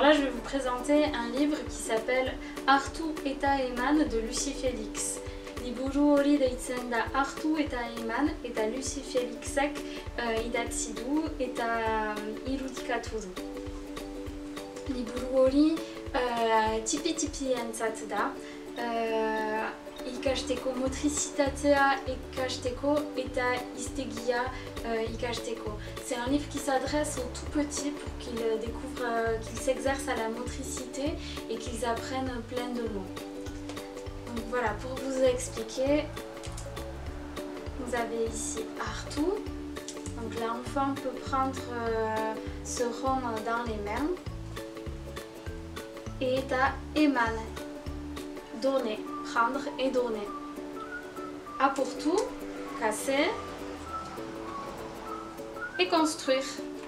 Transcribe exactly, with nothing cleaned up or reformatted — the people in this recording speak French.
là je vais vous présenter un livre qui s'appelle Hartu eta eman de Lucy Félix. Liburu hori deitzen da Hartu eta eman eta Lucy Félixek uh, idatzi du eta irudikatu du. Liburu hori uh, tipi-tipientzat da. Uh, ikasteko motrizitatea ikasteko eta hiztegia euh, ikasteko. C'est un livre qui s'adresse aux tout petits pour qu'ils découvrent, euh, qu'ils s'exercent à la motricité et qu'ils apprennent plein de mots. Donc voilà, pour vous expliquer, vous avez ici Hartu. Donc l'enfant peut prendre euh, ce rond dans les mains. Et eta eman. Donner, prendre et donner. Apurtu, casser et construire.